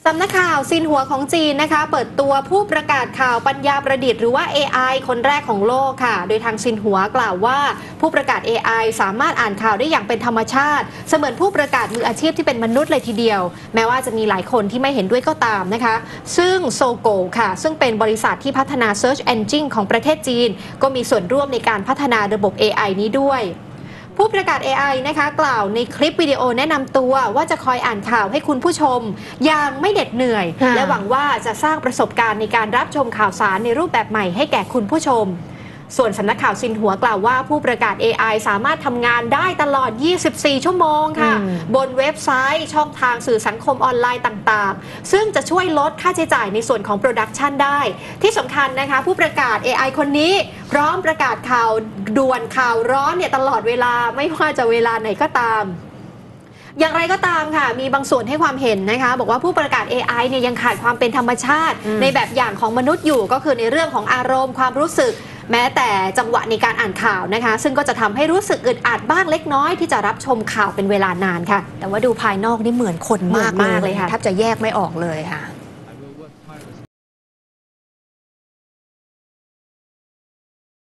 สำนักข่าวซินหัวของจีนนะคะเปิดตัวผู้ประกาศข่าวปัญญาประดิษฐ์หรือว่า AI คนแรกของโลกค่ะโดยทางซินหัวกล่าวว่าผู้ประกาศ AI สามารถอ่านข่าวได้อย่างเป็นธรรมชาติเสมือนผู้ประกาศมืออาชีพที่เป็นมนุษย์เลยทีเดียวแม้ว่าจะมีหลายคนที่ไม่เห็นด้วยก็ตามนะคะซึ่งโซโกค่ะซึ่งเป็นบริษัทที่พัฒนา Search Engine ของประเทศจีนก็มีส่วนร่วมในการพัฒนาระบบ AI นี้ด้วยผู้ประกาศ AI นะคะกล่าวในคลิปวิดีโอแนะนำตัวว่าจะคอยอ่านข่าวให้คุณผู้ชมอย่างไม่เหน็ดเหนื่อยและหวังว่าจะสร้างประสบการณ์ในการรับชมข่าวสารในรูปแบบใหม่ให้แก่คุณผู้ชมส่วนสำนักข่าวซินหัวกล่าวว่าผู้ประกาศ AI สามารถทำงานได้ตลอด 24 ชั่วโมงค่ะบนเว็บไซต์ช่องทางสื่อสังคมออนไลน์ต่างๆซึ่งจะช่วยลดค่าใช้จ่ายในส่วนของโปรดักชันได้ที่สำคัญนะคะผู้ประกาศ AI คนนี้พร้อมประกาศข่าวด่วนข่าวร้อนเนี่ยตลอดเวลาไม่ว่าจะเวลาไหนก็ตามอย่างไรก็ตามค่ะมีบางส่วนให้ความเห็นนะคะบอกว่าผู้ประกาศ AI เนี่ยยังขาดความเป็นธรรมชาติในแบบอย่างของมนุษย์อยู่ก็คือในเรื่องของอารมณ์ความรู้สึกแม้แต่จังหวะในการอ่านข่าวนะคะซึ่งก็จะทำให้รู้สึกอึดอัดบ้างเล็กน้อยที่จะรับชมข่าวเป็นเวลานานค่ะแต่ว่าดูภายนอกนี่เหมือนคนมากเลยค่ะแทบจะแยกไม่ออกเลยค่ะ